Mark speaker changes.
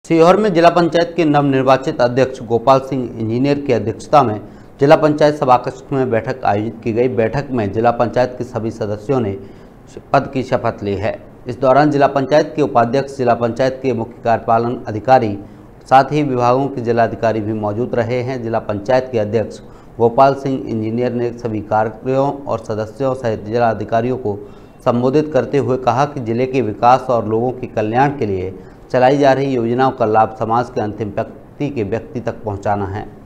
Speaker 1: सीहोर में जिला पंचायत के नवनिर्वाचित अध्यक्ष गोपाल सिंह इंजीनियर की अध्यक्षता में जिला पंचायत सभाकक्ष में बैठक आयोजित की गई। बैठक में जिला पंचायत के सभी सदस्यों ने पद की शपथ ली है। इस दौरान जिला पंचायत के उपाध्यक्ष, जिला पंचायत के मुख्य कार्यपालन अधिकारी, साथ ही विभागों के जिलाधिकारी भी मौजूद रहे हैं। जिला पंचायत के अध्यक्ष गोपाल सिंह इंजीनियर ने सभी कार्यों और सदस्यों सहित जिला अधिकारियों को संबोधित करते हुए कहा कि जिले के विकास और लोगों के कल्याण के लिए चलाई जा रही योजनाओं का लाभ समाज के अंतिम व्यक्ति तक पहुंचाना है।